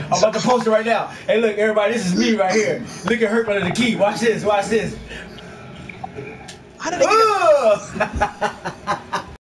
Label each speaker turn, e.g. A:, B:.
A: I'm about to post it right now. Hey, look, everybody, this is me right here. Look at Herb under the key. Watch this. Watch this.
B: How did they get it?